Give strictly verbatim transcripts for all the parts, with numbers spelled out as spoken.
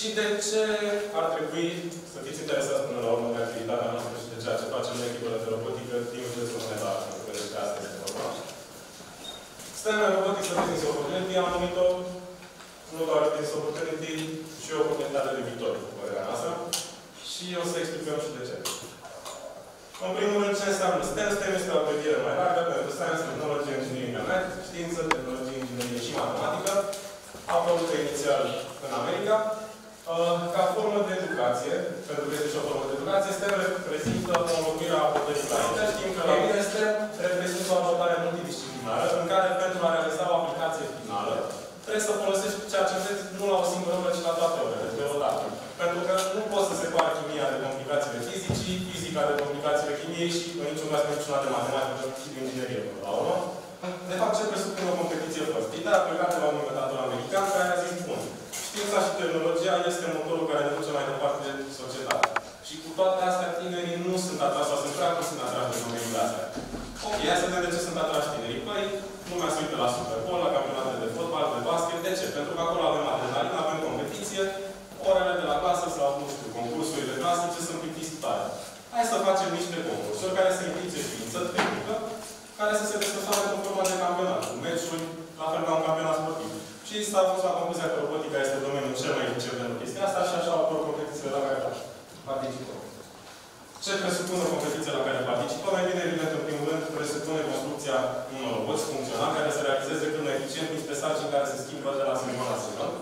și de ce ar trebui să fiți interesați până la urmă de activitatea noastră și de ceea ce facem noi echipele de robotică din județul Hunedoara, pentru că despre asta este vorba. S T E M Robotics Business Opportunity am numit-o nu doar Business Opportunity, și o oportunitate de viitor, cu părerea noastră. Și o să explicăm și de ce. În primul rând, ce înseamnă S T E M? S T E M este o abreviere mai largă pentru Science, Technology, Engineering and Math, știință, tehnologie, inginerie și matematică, apărută inițial în America. Ca formă de educație, pentru că este și o formă de educație, S T E M reprezintă o înlocuire a abordării clasice. Știm că la mine S T E M reprezintă o abordare multidisciplinară, în care pentru a realiza o aplicație finală, trebuie să folosești ceea ce înveți nu la o singură oră, ci la toate orele, deodată. Pentru că nu poți să separi chimia de complicațiile fizicii, fizica de complicațiile chimiei și în niciun caz niciuna de matematică și de inginerie. La urmă, de fapt, ce presupune o competiție fără? A plecat de la un inventator american care a zis, bun, știința și tehnologia este motorul care ne duce mai departe de societate. Și cu toate astea, tinerii nu sunt atrași, sau sunt prea puțin atrași de domeniile astea. Ok, hai să vedem de ce sunt atrași tinerii. Păi, lumea se uită la Super Bowl, la campionate de fotbal, de basket. De ce? Pentru că acolo avem adrenalină, avem competiție, orele de la clasă sau, nu știu, concursurile clasice sunt plictisitoare. Hai să facem niște concursuri care să implice știință tehnică, care să se desfășoare în formă de campionat, cu meciuri, la fel ca un campionat sportiv. Și s-a ajuns la concluzia că robotica este domeniul cel mai eficient pentru chestia asta și așa apar competițiile la care participăm. Ce presupune competiția la care participăm? Mai bine, evident, în primul rând, presupune construcția unor roboți funcționali care să realizeze cât mai eficient niște sarcini care se schimbă de la secundă la secundă.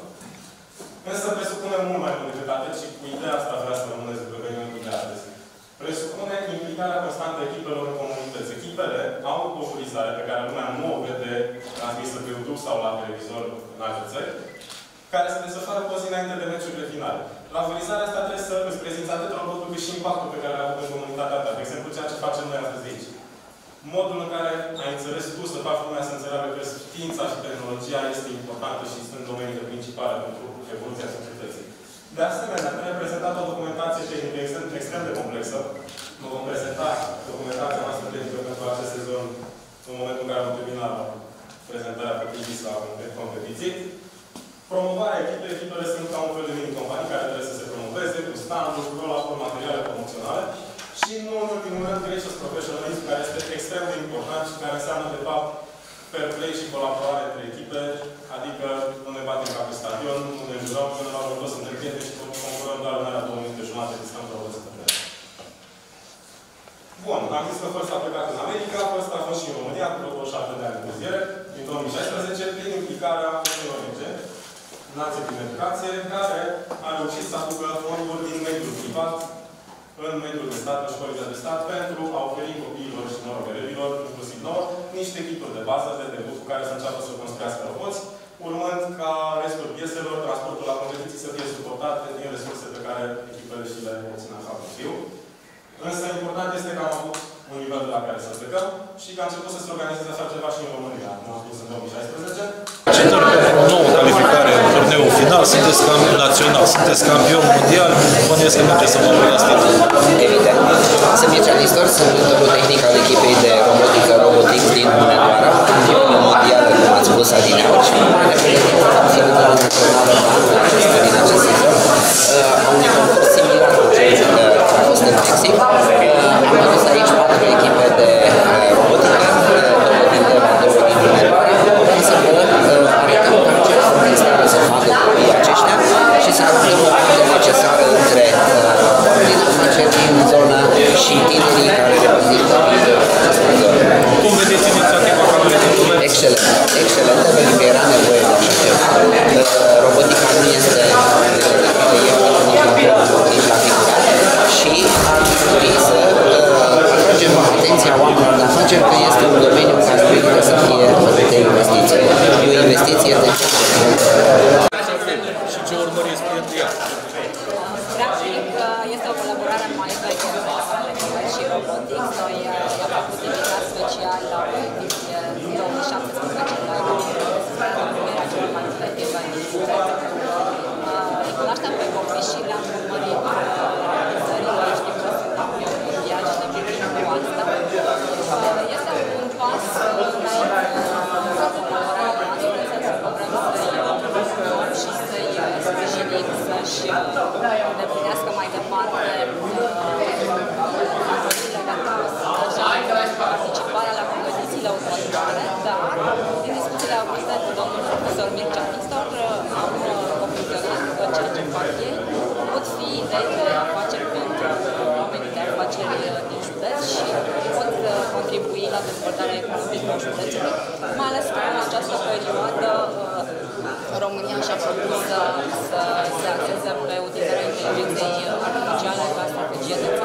Însă presupune mult mai mult decât atât și cu ideea asta vreau să rămânesc pe evenimentul de astăzi. Presupune implicarea constantă a echipelor în comunități. Echipele au o utilizare pe care lumea nu o vede transmisă pe YouTube sau la televizor în alte țări, care se desfășoară cu o zi înainte de meciurile finale. La utilizarea asta trebuie să îți prezinți atât robotul cât și impactul pe care l-a avut în comunitatea ta. De exemplu, ceea ce facem noi astăzi aici. Modul în care ai înțeles tu să faci lumea să înțeleagă că știința și tehnologia este importantă și sunt domeniile principale pentru evoluția societății. De asemenea, ne-am prezentat o documentație tehnică extrem, extrem de complexă. Vă vom prezenta documentația noastră tehnică pentru acest sezon în momentul în care vom termina prezentarea potrivit la competiții. Promovarea echipei. Echipele sunt ca un fel de mini-companii care trebuie să se promoveze cu stand-uri, cu roll-up-uri, materiale promoționale. Și nu în ultimul rând, Gracious Professionalism, care este extrem de important și care înseamnă, de fapt, fair play și colaborare între echipe, adică nu ne batem ca pe stadion, nu ne jurăm, până la urmă toți suntem prieteni și concurăm doar în alea două minute jumate de stăm roboți pe vreme. Bun, am zis că First a plecat în America, First a fost și în România, cu vreo șapte de ani de întârziere, din două mii șaisprezece, prin implicarea unei O N G, Nație prin Educație, care a reușit să aducă fonduri din mediul privat în mediul de stat, în școlile de stat, pentru a oferi copiilor și, mă rog, elevilor, inclusiv nouă, niște kituri de bază de debut cu care să înceapă să construiască roboți, urmând ca restul pieselor, transportul la competiții să fie suportat din resurse pe care echipele și le obțin așa cum știu. Însă, important este că am avut un nivel de la care să plecăm și că a început să se organizeze așa ceva și în România, cum am spus în două mii șaisprezece. Cetări pentru o nouă calificare în turneul final, sunteți campion național, sunteți campion mondial, bănuiesc că merge să mă luați titlul. Evident. Sunt Mircea Nistor, sunt directorul tehnic al echipei de robotică Robotics din Hunedoara, campionul mondial, cum ați spus, adineauri, și urmare ne pregătim pentru finalul națională anul acesta din acest sezon. A unui concurs similar cu cel care a fost în Mexic. Am adus aici patru echipe de robotică, două din Deva, două din Hunedoara, să vă arătăm cam ce progres trebuie să facă copiii aceștia și să acordăm o parte necesară între dinamice din zonă și tinerii care reprezintă viitorul acestei zone. Cum vedeți inițiativa care este? Excelent, excelentă, pentru că era nevoie de așa ceva. Robotica nu este și ar trebui să atragem atenția oamenilor de afaceri că este un domeniu care merită să fie de investiție. E o investiție de ce? Și ce urmăriți pentru ea? Practic, este o colaborare mai veche între și Robotics. Noi am avut invitat special la o ediție în două mii șaptesprezece la România celor mai multe echipe din județ. Îi cunoaștem pe copii și le-am urmărit în țările, știm că sunt campioni mondiali și ne privim cu asta. Este un pas înainte în toată colaborarea noastră, în sensul că vrem să-i și să-i sprijinim, să să-și îndeplinească mai departe participarea la competițiile următoare, dar din discuțiile avute cu domnul profesor Mircea Nistor am concluzionat că ceea ce fac ei pot fi idei de afaceri pentru oamenii de afaceri din județ și pot contribui la dezvoltarea economică a județului, mai ales că în această perioadă România și-a propus să se axeze pe utilizarea inteligenței artificiale ca strategie de